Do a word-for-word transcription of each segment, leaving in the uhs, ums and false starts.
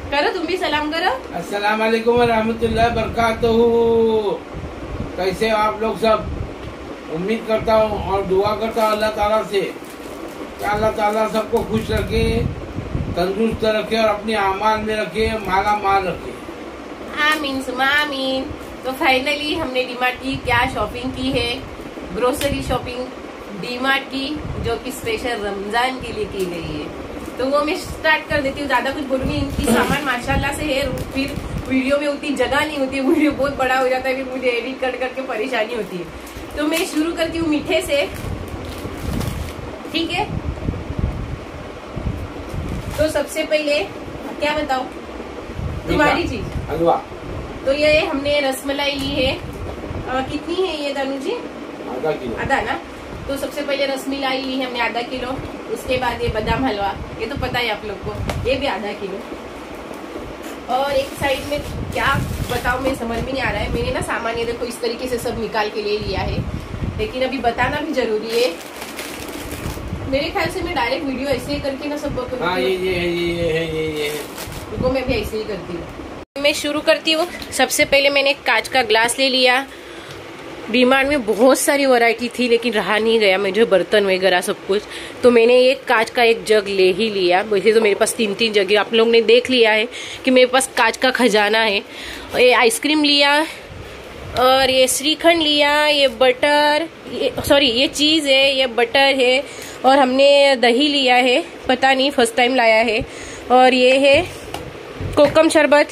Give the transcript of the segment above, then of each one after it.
करो, तुम भी सलाम करो। अस्सलाम वालेकुम व रहमतुल्लाहि व बरकातहू। कैसे हो आप लोग सब? उम्मीद करता हूँ और दुआ करता हूँ अल्लाह ताला से कि अल्लाह ताला सबको खुश रखे, तंदुरुस्त रखे और अपने अमाल में रखे, माला माल रखे। आमीन सुमा आमीन। तो फाइनली हमने डीमार्ट की क्या शॉपिंग की है, ग्रोसरी शॉपिंग डीमार्ट की, जो कि स्पेशल रमजान के लिए की गई है। तो वो मैं स्टार्ट कर देती हूँ, ज्यादा कुछ बोलूंगी। इनकी सामान माशाल्लाह से है, फिर वीडियो में उतनी जगह नहीं होती है, वीडियो बहुत बड़ा हो जाता है, फिर मुझे एडिट कर करके परेशानी होती है। तो मैं शुरू करती हूँ मीठे से, ठीक है। तो सबसे पहले क्या बताओ, तुम्हारी चीज हलवा। तो ये हमने रसमलाई ली है। आ, कितनी है ये दानू जी? आधा किलो। आधा ना। तो सबसे पहले रसमलाई ली है हमने आधा किलो। उसके बाद ये बादाम हलवा, ये तो पता है आप लोग को, ये भी आधा किलो। और एक साइड में क्या बताऊं, मैं समझ में नहीं आ रहा है। मैंने ना सामान ये देखो इस तरीके से सब निकाल के ले लिया है, लेकिन अभी बताना भी जरूरी है। मेरे ख्याल से मैं डायरेक्ट वीडियो ऐसे ही करके ना सब हाँ, ये ये है, ये है, ये ये है। रुको, मैं भी ऐसे ही करती हूँ। मैं शुरू करती हूँ। सबसे पहले मैंने कांच का ग्लास ले लिया। डीमार्ट में बहुत सारी वैरायटी थी, लेकिन रहा नहीं गया मुझे बर्तन वगैरह सब कुछ, तो मैंने ये कांच का एक जग ले ही लिया। वैसे तो मेरे पास तीन तीन जग, आप लोग ने देख लिया है कि मेरे पास कांच का खजाना है। ये आइसक्रीम लिया, और ये श्रीखंड लिया, ये बटर, ये सॉरी ये चीज है, ये बटर है, और हमने दही लिया है, पता नहीं फर्स्ट टाइम लाया है। और ये है कोकम शरबत,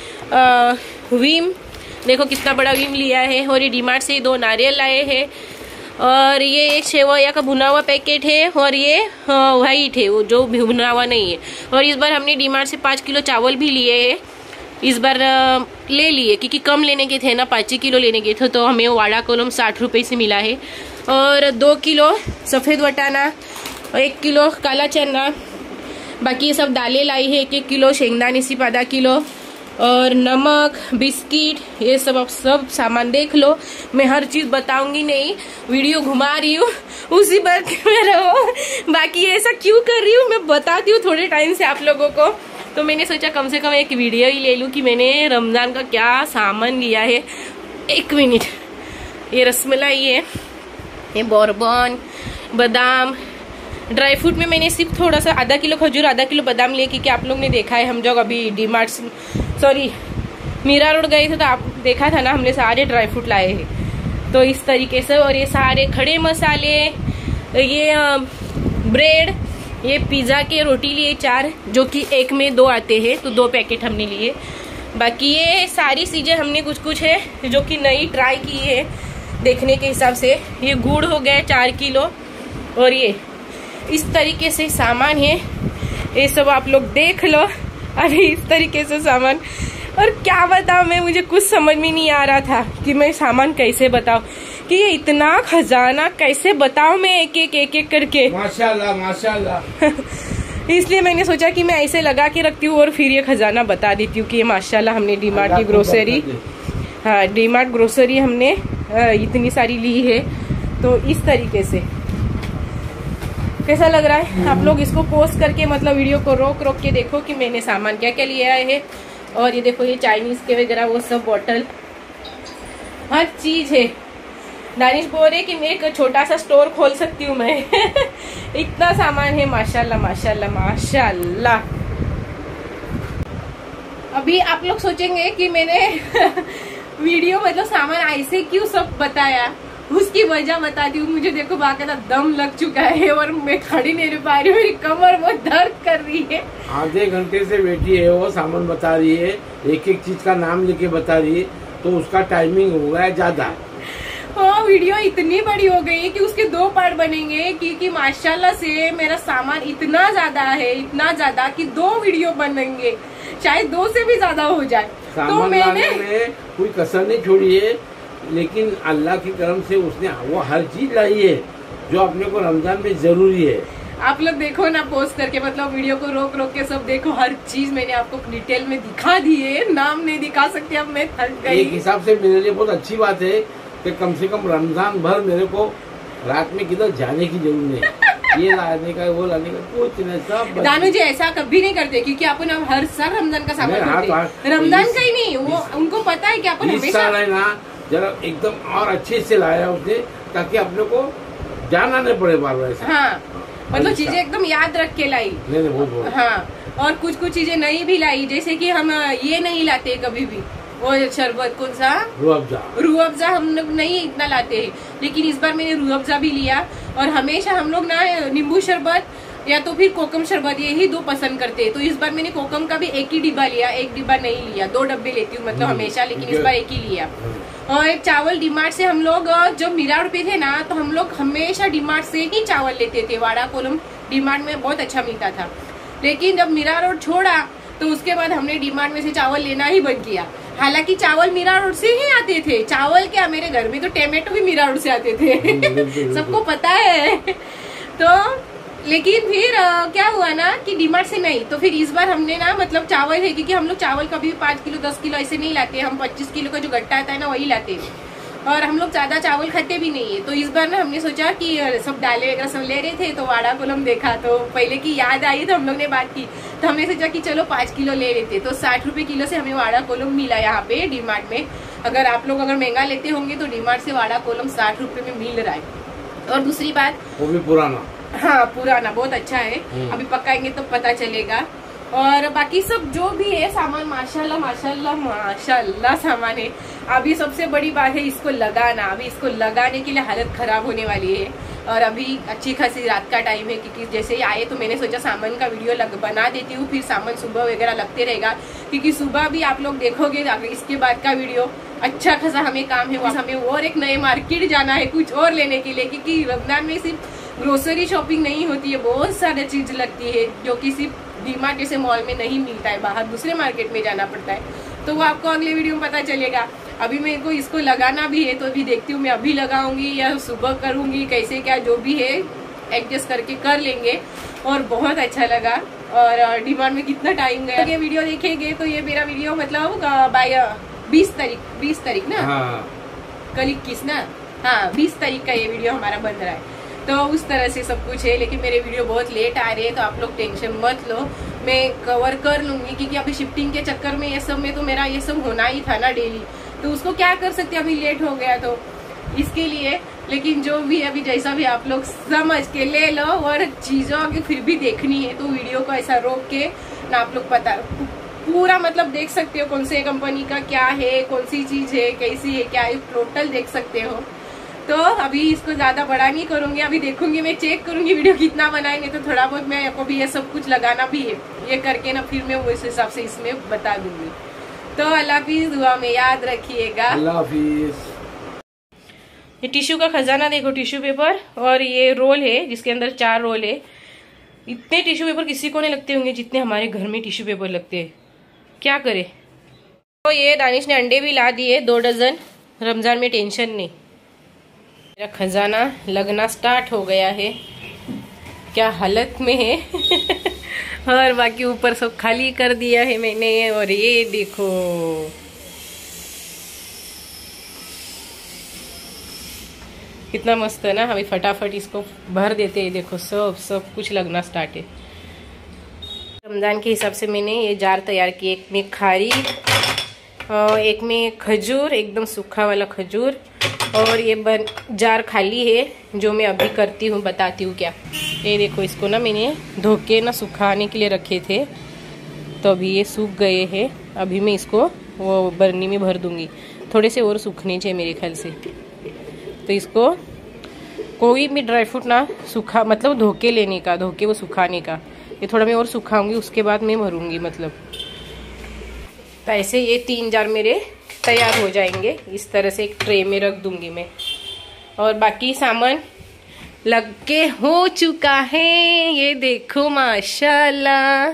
विम, देखो कितना बड़ा विम लिया है। और ये डीमार्ट से दो नारियल लाए हैं। और ये एक सेवैया का भुना हुआ पैकेट है, और ये वाइट है, वो जो भुना हुआ नहीं है। और इस बार हमने डीमार्ट से पाँच किलो चावल भी लिए हैं। इस बार ले लिए क्योंकि कम लेने के थे ना, पाँच ही किलो लेने के थे, तो हमें वाड़ा कोलम साठ रुपये से मिला है। और दो किलो सफ़ेद वटाना, एक किलो काला चना, बाकी ये सब दालें लाई है, एक एक किलो शेंगदाने सिर्फ आधा किलो, और नमक, बिस्किट, ये सब आप सब सामान देख लो। मैं हर चीज बताऊंगी नहीं, वीडियो घुमा रही हूँ उसी पर में रहो। बाकी ऐसा क्यों कर रही हूँ मैं बताती हूँ थोड़े टाइम से आप लोगों को। तो मैंने सोचा कम से कम एक वीडियो ही ले लूँ कि मैंने रमजान का क्या सामान लिया है। एक मिनट, ये रसमलाई है, ये बोरबन, बादाम, ड्राई फ्रूट में मैंने सिर्फ थोड़ा सा आधा किलो खजूर, आधा किलो बादाम लिए, क्योंकि आप लोग ने देखा है हम जब अभी डीमार्ट सॉरी मीरा रोड गए थे तो आप देखा था ना, हमने सारे ड्राई फ्रूट लाए हैं। तो इस तरीके से, और ये सारे खड़े मसाले, ये ब्रेड, ये पिज़्ज़ा के रोटी लिए चार, जो कि एक में दो आते हैं, तो दो पैकेट हमने लिए। बाकी ये सारी चीज़ें हमने कुछ कुछ है जो कि नई ट्राई की है देखने के हिसाब से। ये गुड़ हो गया चार किलो, और ये इस तरीके से सामान है, ये सब आप लोग देख लो। अरे इस तरीके से सामान, और क्या बताऊं मैं, मुझे कुछ समझ में नहीं आ रहा था कि मैं सामान कैसे बताऊं, कि ये इतना खजाना कैसे बताऊं मैं एक एक एक एक करके। माशाल्लाह माशाल्लाह। इसलिए मैंने सोचा कि मैं ऐसे लगा के रखती हूँ और फिर ये खजाना बता देती हूँ कि ये माशाल्लाह हमने डीमार्ट की ग्रोसरी, हाँ डीमार्ट ग्रोसरी हमने इतनी सारी ली है। तो इस तरीके से कैसा लग रहा है? आप लोग इसको पोस्ट करके मतलब वीडियो को रोक रोक के देखो कि मैंने सामान क्या क्या लिया है। और ये देखो, ये चाइनीज के वगैरह वो सब बॉटल, हर चीज है। दानिश बोल रहे कि मैं एक छोटा सा स्टोर खोल सकती हूँ मैं। इतना सामान है, माशाल्लाह माशाल्लाह माशाल्लाह। अभी आप लोग सोचेंगे कि मैंने वीडियो मतलब सामान ऐसे क्यों सब बताया, उसकी वजह बताती हूँ। मुझे देखो बाकायदा दम लग चुका है और मैं खड़ी नहीं रह पा रही हूँ, मेरी कमर बहुत दर्द कर रही है। आधे घंटे से बैठी है, वो सामान बता रही है, एक एक चीज का नाम लेके बता रही है, तो उसका टाइमिंग हो गया ज्यादा। हाँ, वीडियो इतनी बड़ी हो गई कि उसके दो पार्ट बनेंगे, क्योंकि माशाल्लाह से मेरा सामान इतना ज्यादा है, इतना ज्यादा कि दो वीडियो बनेंगे, शायद दो से भी ज्यादा हो जाए। तो मैंने में कोई कसर नहीं छोड़ी है, लेकिन अल्लाह की करम से उसने वो हर चीज लाई है जो अपने को रमजान में जरूरी है। आप लोग देखो ना पोस्ट करके, मतलब वीडियो को रोक रोक के सब देखो, हर चीज मैंने आपको डिटेल में दिखा दी है। नाम नहीं दिखा सकती, अब मैं थक गई। एक हिसाब से मेरे लिए बहुत अच्छी बात है कि कम से कम रमजान भर मेरे को रात में किधर जाने की जरूरत नहीं। ये लाने का वो लाने का कुछ नहीं, सब दानू जी ऐसा कभी नहीं करते क्योंकि अपन अब हर साल रमजान का सामान करते, रमजान का ही नहीं, वो उनको पता है कि अपन हमेशा है ना जरा एकदम और अच्छे से लाया उसने ताकि अपने को जाना नहीं पड़े बार बार। हाँ मतलब चीजें एकदम याद रख के लाई। नहीं नहीं बहुत हाँ और कुछ कुछ चीजें नहीं भी लाई, जैसे कि हम ये नहीं लाते कभी भी, वो शरबत कौन सा रूह अफ़ज़ा, रूह अफ़ज़ा हम लोग नहीं इतना लाते हैं, लेकिन इस बार मैंने रूह अफ़ज़ा भी लिया। और हमेशा हम लोग ना नींबू शरबत या तो फिर कोकम शरबत यही दो पसंद करते हैं, तो इस बार मैंने कोकम का भी एक ही डिब्बा लिया, एक डिब्बा नहीं लिया, दो डब्बे लेती हूँ मतलब हमेशा, लेकिन इस बार एक ही लिया। और एक चावल डीमार्ट से हम लोग जब मीरा रोड पे थे ना तो हम लोग हमेशा डीमार्ट से ही चावल लेते थे, वाड़ा कोलम डीमार्ट में बहुत अच्छा मिलता था। लेकिन जब मीरा रोड छोड़ा तो उसके बाद हमने डीमार्ट में से चावल लेना ही बंद किया। हालांकि चावल मीरा रोड से ही आते थे, चावल क्या मेरे घर में तो टमाटो भी मीरा रोड से आते थे सबको पता है। तो लेकिन फिर आ, क्या हुआ ना कि डीमार्ट से नहीं, तो फिर इस बार हमने ना मतलब चावल है क्योंकि हम लोग चावल कभी पाँच किलो दस किलो ऐसे नहीं लाते, हम पच्चीस किलो का जो गट्टा आता है ना वही लाते हैं, और हम लोग ज्यादा चावल खाते भी नहीं है। तो इस बार ना हमने सोचा कि सब डाले वगैरह सब ले रहे थे तो वाड़ा कोलम देखा तो पहले की याद आई तो हम लोग ने बात की, तो हमने सोचा कि चलो पाँच किलो ले लेते। तो साठ रुपए किलो से हमें वाड़ा कोलम मिला यहाँ पे डीमार्ट में। अगर आप लोग अगर महंगा लेते होंगे तो डीमार्ट से वाड़ा कोलम साठ रुपए में मिल रहा है। और दूसरी बात वो भी पुराना, हाँ पुराना बहुत अच्छा है, अभी पकाएंगे तो पता चलेगा। और बाकी सब जो भी है सामान माशाल्लाह माशाल्लाह माशाल्लाह सामान है। अभी सबसे बड़ी बात है इसको लगाना, अभी इसको लगाने के लिए हालत खराब होने वाली है। और अभी अच्छी खासी रात का टाइम है क्योंकि जैसे ही आए तो मैंने सोचा सामान का वीडियो लग बना देती हूँ, फिर सामान सुबह वगैरह लगते रहेगा क्योंकि सुबह भी आप लोग देखोगे इसके बाद का वीडियो अच्छा खासा हमें काम है, हमें और एक नए मार्केट जाना है कुछ और लेने के लिए, क्योंकि रमजान में सिर्फ ग्रोसरी शॉपिंग नहीं होती है, बहुत सारी चीज लगती है जो कि सिर्फ डीमार्ट जैसे मॉल में नहीं मिलता है, बाहर दूसरे मार्केट में जाना पड़ता है। तो वो आपको अगले वीडियो में पता चलेगा। अभी मेरे को इसको लगाना भी है तो अभी देखती हूँ मैं अभी लगाऊंगी या सुबह करूंगी, कैसे क्या जो भी है एडजस्ट करके कर लेंगे। और बहुत अच्छा लगा और डीमार्ट में कितना टाइम गया। ये वीडियो देखेंगे तो ये मेरा वीडियो मतलब बाय बीस तारीख बीस तारीख ना, हाँ। कल इक्कीस ना, हाँ बीस तारीख का ये वीडियो हमारा बन रहा है। तो उस तरह से सब कुछ है, लेकिन मेरे वीडियो बहुत लेट आ रहे हैं तो आप लोग टेंशन मत लो, मैं कवर कर लूंगी क्योंकि अभी शिफ्टिंग के चक्कर में ये सब में तो मेरा ये सब होना ही था ना डेली, तो उसको क्या कर सकते अभी लेट हो गया तो इसके लिए। लेकिन जो भी अभी जैसा भी आप लोग समझ के ले लो, और चीजों की फिर भी देखनी है तो वीडियो को ऐसा रोक के ना आप लोग पता पूरा मतलब देख सकते हो कौन से कंपनी का क्या है, कौन सी चीज है, कैसी है, क्या है, टोटल देख सकते हो। तो अभी इसको ज्यादा बड़ा नहीं करूंगी, अभी देखूंगी मैं चेक करूंगी वीडियो कितना बनाएंगे तो थोड़ा बहुत मैं आपको भी ये सब कुछ लगाना भी है, ये करके ना फिर मैं उस हिसाब से इसमें बता दूंगी। तो अल्लाह हाफिज, दुआ में याद रखिएगा, अल्लाह हाफिज। ये टिश्यू का खजाना देखो, टिश्यू पेपर और ये रोल है जिसके अंदर चार रोल है। इतने टिश्यू पेपर किसी को नहीं लगते होंगे जितने हमारे घर में टिश्यू पेपर लगते हैं, क्या करे। तो ये दानिश ने अंडे भी ला दिए दो डजन, रमजान में टेंशन नहीं। मेरा खजाना लगना स्टार्ट हो गया है, क्या हालत में है और बाकी ऊपर सब खाली कर दिया है मैंने। और ये देखो कितना मस्त है ना, अभी फटाफट इसको भर देते हैं। देखो सब सब कुछ लगना स्टार्ट है। रमजान के हिसाब से मैंने ये जार तैयार किए, एक में खारी, एक में खजूर, एकदम सूखा वाला खजूर, और ये बन जार खाली है जो मैं अभी करती हूँ, बताती हूँ क्या। ये देखो इसको ना मैंने धो के ना सुखाने के लिए रखे थे तो अभी ये सूख गए हैं। अभी मैं इसको वो बर्नी में भर दूंगी, थोड़े से और सूखने चाहिए मेरे ख्याल से। तो इसको कोई भी ड्राई फ्रूट ना सूखा मतलब धो के लेने का, धो के वो सुखाने का। ये थोड़ा मैं और सुखाऊंगी उसके बाद मैं भरूंगी मतलब। तो ऐसे ये तीन जार मेरे तैयार हो जाएंगे, इस तरह से एक ट्रे में रख दूंगी मैं। और बाकी सामान लग के हो चुका है, ये देखो माशाल्लाह।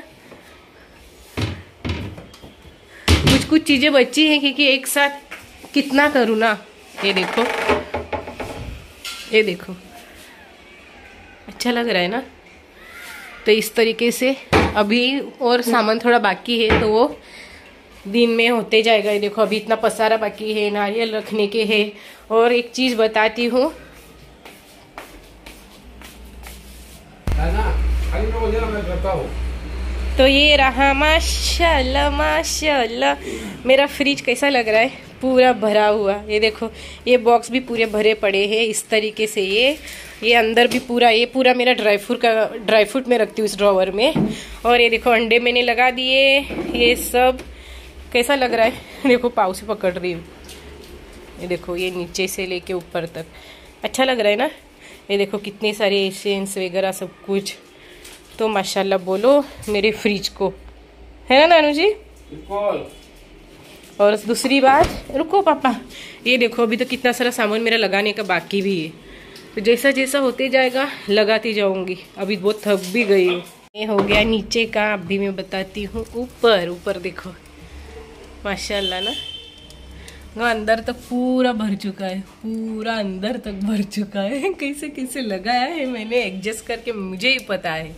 कुछ कुछ चीजें बची हैं क्योंकि एक साथ कितना करूँ ना। ये देखो ये देखो अच्छा लग रहा है ना। तो इस तरीके से अभी और सामान थोड़ा बाकी है तो वो दिन में होते जाएगा। ये देखो अभी इतना पसारा बाकी है, नारियल रखने के है। और एक चीज बताती हूँ, है ना, खाली मैं मुझे मैं करता हूँ। तो ये रहा माशाल्लाह माशाल्लाह मेरा फ्रिज कैसा लग रहा है, पूरा भरा हुआ। ये देखो ये बॉक्स भी पूरे भरे पड़े हैं इस तरीके से। ये ये अंदर भी पूरा, ये पूरा मेरा ड्राई फ्रूट का ड्राई फ्रूट में रखती हूँ इस ड्रॉवर में। और ये देखो अंडे मैंने लगा दिए। ये सब कैसा लग रहा है, देखो पाव से पकड़ रही हूँ। ये देखो ये नीचे से लेके ऊपर तक अच्छा लग रहा है ना। ये देखो कितने सारे एसेंस वगैरह सब कुछ। तो माशाल्लाह बोलो मेरे फ्रिज को, है ना नानू जी। और दूसरी बात, रुको पापा, ये देखो अभी तो कितना सारा सामान मेरा लगाने का बाकी भी है। तो जैसा जैसा होते जाएगा लगाती जाऊंगी। अभी बहुत थक भी गई हूँ। ये हो गया नीचे का, अभी मैं बताती हूँ ऊपर। ऊपर देखो माशाल्लाह ना, अंदर तक पूरा भर चुका है, पूरा अंदर तक भर चुका है। कैसे कैसे लगाया है मैंने एडजस्ट करके, मुझे ही पता है।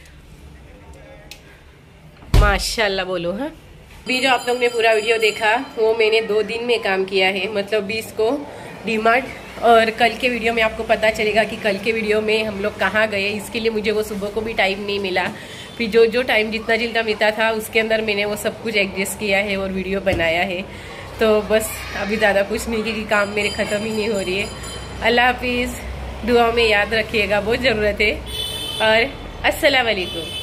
माशाल्लाह बोलो। हाँ अभी जो आप लोग ने पूरा वीडियो देखा वो मैंने दो दिन में काम किया है, मतलब बीस को डीमार्ट। और कल के वीडियो में आपको पता चलेगा कि कल के वीडियो में हम लोग कहाँ गए। इसके लिए मुझे वो सुबह को भी टाइम नहीं मिला, फिर जो जो टाइम जितना जितना मिलता था उसके अंदर मैंने वो सब कुछ एडजस्ट किया है और वीडियो बनाया है। तो बस अभी ज़्यादा कुछ नहीं, क्योंकि काम मेरे ख़त्म ही नहीं हो रही है। अल्लाह हाफिज़, दुआ में याद रखिएगा, बहुत ज़रूरत है। और अस्सलाम वालेकुम।